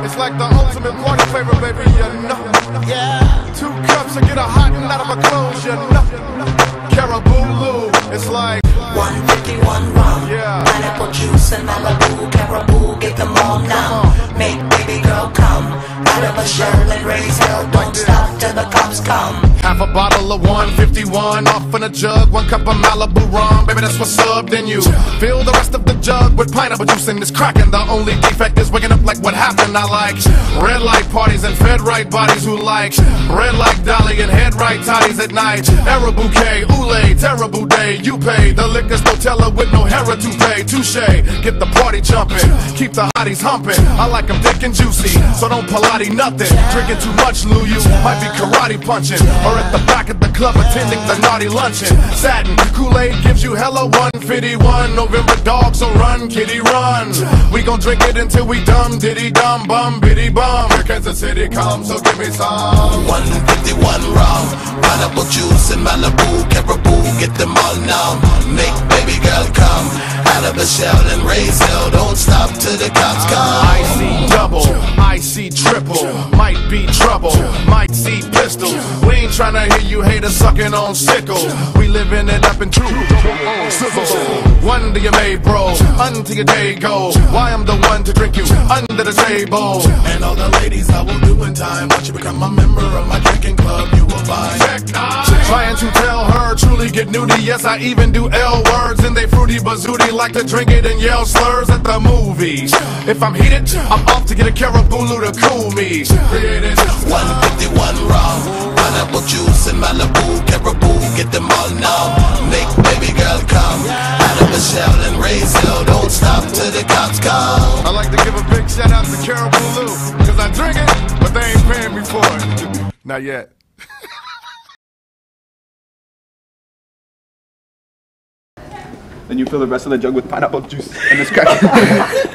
It's like the ultimate party flavor, baby, you know. Yeah. 2 cups to get a hot and out of my clothes, you know. Caribou Lou, it's like 151 rum, yeah. Pineapple juice and Malibu, Caribou, get them all numb. Make baby girl come out of a shell and raise hell. Don't stop till the cops come. Half a bottle of 151 off in a jug, 1 cup of Malibu rum. Baby, that's what's up, then you fill the rest of the jug with pineapple juice and it's cracking. The only defect is waking up like what happened. I like red light parties and fed right bodies who like red like Dolly and head right toddies at night. Era bouquet, oolay, terrible day. You pay the liquor's Nutella with no hair to pay. Touche, get the party jumping, keep the hotties humping. I like them thick and juicy, so don't Pilates nothing. Drinking too much, Lou, you might be karate punching. Or at the back of the club attending the naughty luncheon. Satin, Kool-Aid gives you hella 151. November dog, so run, kitty, run. We gon' drink it until we dumb, diddy dum, bum, biddy bum. Here Kansas City comes, so give me some 151 rum, pineapple juice and Malibu, Caribou, get them all numb. Make baby girl come out of the shell and raise hell. Don't stop till the cops come. I see double, I see triple, might be trouble, might see pistols. We ain't tryna hear you haters sucking on sickles. We living it up in true one to your made, bro, until your day go. Why I'm the one to drink you under the table. And all the ladies I will do in time. Once you become a member of my drinking club, you will find. Trying to tell her, truly get nudie. Yes, I even do L words and they fruity bazooty. Like to drink it and yell slurs at the movies. If I'm heated, I'm off to get a Caribou Lou to cool me. Created 151 rum, pineapple juice and Malibu, Caribou, get them all numb. Make baby girl come out of the shell and raise hell. Don't stop till the cops come. I like to give a big shout out to Caribou Lou, cause I drink it, but they ain't paying me for it. Not yet. Then you fill the rest of the jug with pineapple juice and it's cracking.